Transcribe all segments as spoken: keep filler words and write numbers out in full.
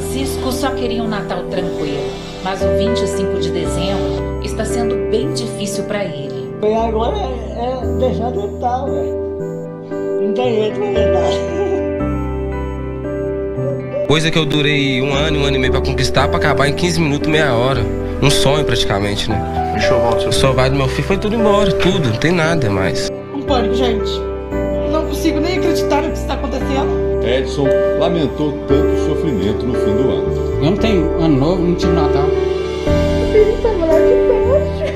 Francisco só queria um Natal tranquilo, mas o vinte e cinco de dezembro está sendo bem difícil para ele. E agora é, é deixar de estar, velho. Não tem jeito pra verdade. Coisa que eu durei um ano, um ano e meio pra conquistar, pra acabar em quinze minutos, meia hora. Um sonho praticamente, né? O sovaio do meu filho foi tudo embora, tudo, não tem nada mais. Um pânico, gente. Não consigo nem acreditar no que está acontecendo. Edson lamentou tanto sofrimento no fim do ano. Eu não tenho ano novo, não tive Natal. O filho está lá de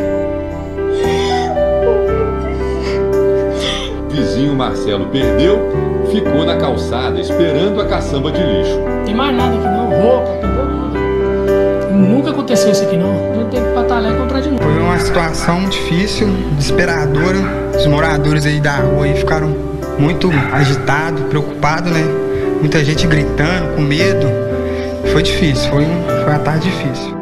baixo. Vizinho Marcelo perdeu, ficou na calçada esperando a caçamba de lixo. Tem mais nada aqui não, roupa, perdeu nada. Nunca aconteceu isso aqui não. A gente tem que batalhar e comprar de novo. Foi uma situação difícil, desesperadora. Os moradores aí da rua aí ficaram muito agitados, preocupados, né? Muita gente gritando, com medo. Foi difícil, foi, um, foi uma tarde difícil.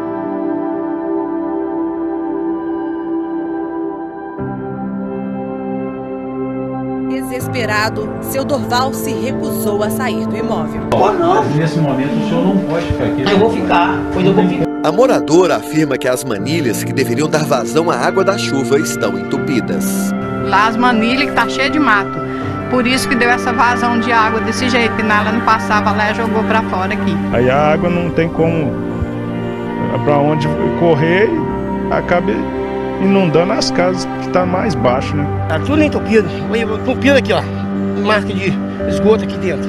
Desesperado, seu Dorval se recusou a sair do imóvel. Oh, não. Nesse momento o senhor não pode ficar aqui. Eu vou ficar, pois eu vou ficar. A moradora afirma que as manilhas que deveriam dar vazão à água da chuva estão entupidas. Lá as manilhas que tá cheia de mato. Por isso que deu essa vazão de água desse jeito, que ela não passava lá e jogou para fora aqui. Aí a água não tem como para onde correr e acaba inundando as casas que tá mais baixo, né? Tá tudo entupido. Entupido aqui, ó. Marca de esgoto aqui dentro.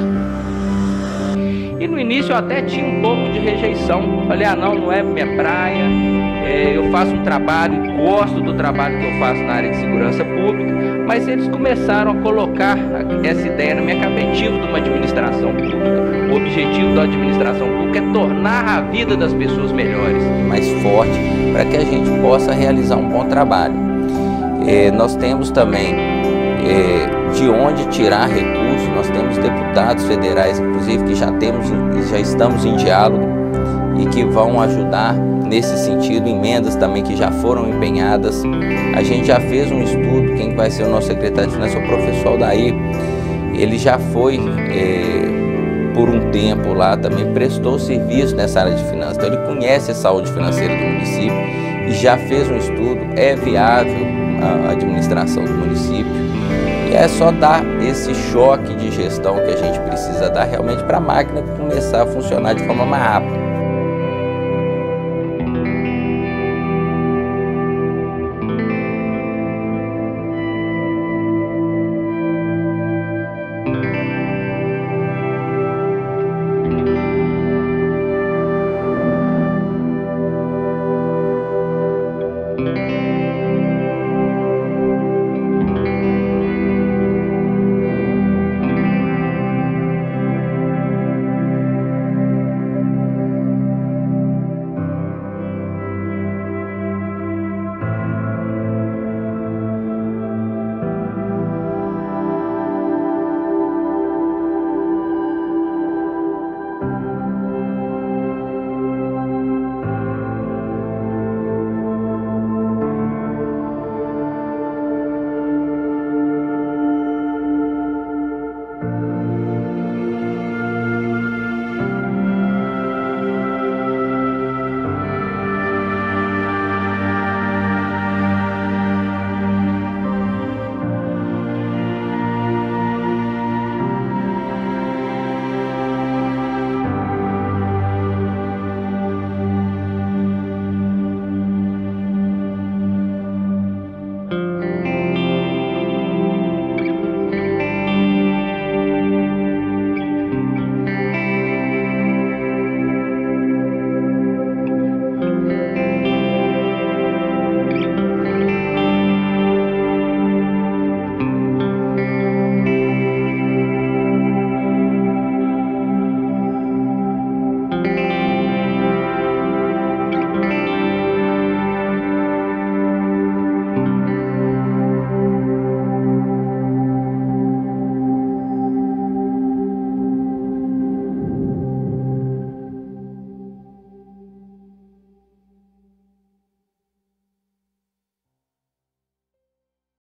E no início eu até tinha um pouco de rejeição. Falei, ah não, não é minha praia. É, eu faço um trabalho, gosto do trabalho que eu faço na área de segurança pública. Mas eles começaram a colocar essa ideia na minha cabeça. O objetivo de uma administração pública, o objetivo da administração pública é tornar a vida das pessoas melhores. Mais forte, para que a gente possa realizar um bom trabalho. É, nós temos também é, de onde tirar recursos, nós temos deputados federais, inclusive, que já, temos, já estamos em diálogo e que vão ajudar nesse sentido, emendas também que já foram empenhadas. A gente já fez um estudo, quem vai ser o nosso secretário de Finanças, o professor Aldair, ele já foi é, por um tempo lá, também prestou serviço nessa área de finanças, então ele conhece a saúde financeira do município e já fez um estudo, é viável a administração do município. E é só dar esse choque de gestão que a gente precisa dar realmente para a máquina começar a funcionar de forma mais rápida.